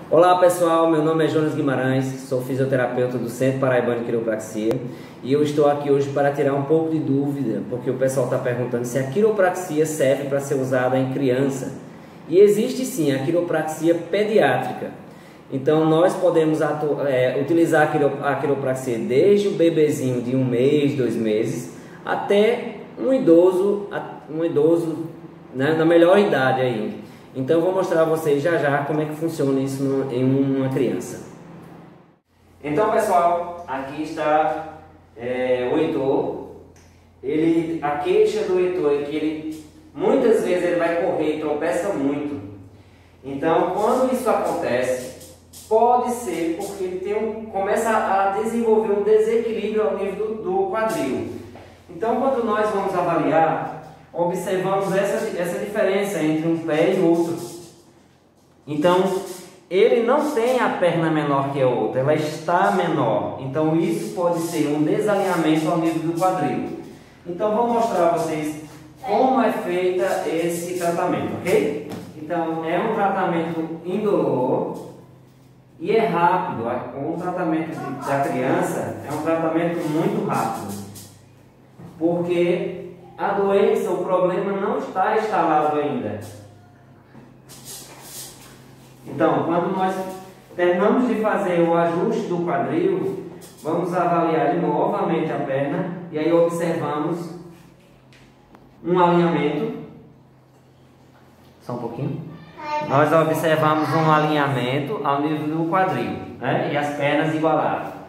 Olá pessoal, meu nome é Jonas Guimarães, sou fisioterapeuta do Centro Paraibano de Quiropraxia e eu estou aqui hoje para tirar um pouco de dúvida, porque o pessoal está perguntando se a quiropraxia serve para ser usada em criança. E existe sim a quiropraxia pediátrica. Então nós podemos utilizar a quiropraxia desde o bebezinho de 1 mês, 2 meses, até um idoso né, na melhor idade ainda. Então eu vou mostrar a vocês já como é que funciona isso em uma criança. Então pessoal, aqui está o Heitor. A queixa do Heitor é que muitas vezes ele vai correr e tropeça muito. Então quando isso acontece, pode ser porque ele começa a desenvolver um desequilíbrio ao nível do quadril. Então quando nós vamos avaliar, observamos essa diferença entre um pé e outro. Então, ele não tem a perna menor que a outra, ela está menor. Então, isso pode ser um desalinhamento ao nível do quadril. Então, vou mostrar a vocês como é feita esse tratamento, ok? Então, é um tratamento indolor e é rápido. O tratamento da criança é um tratamento muito rápido, porque a doença, o problema não está instalado ainda. Então, quando nós terminamos de fazer o ajuste do quadril, vamos avaliar novamente a perna e aí observamos um alinhamento. Só um pouquinho. Nós observamos um alinhamento ao nível do quadril, né? E as pernas igualadas.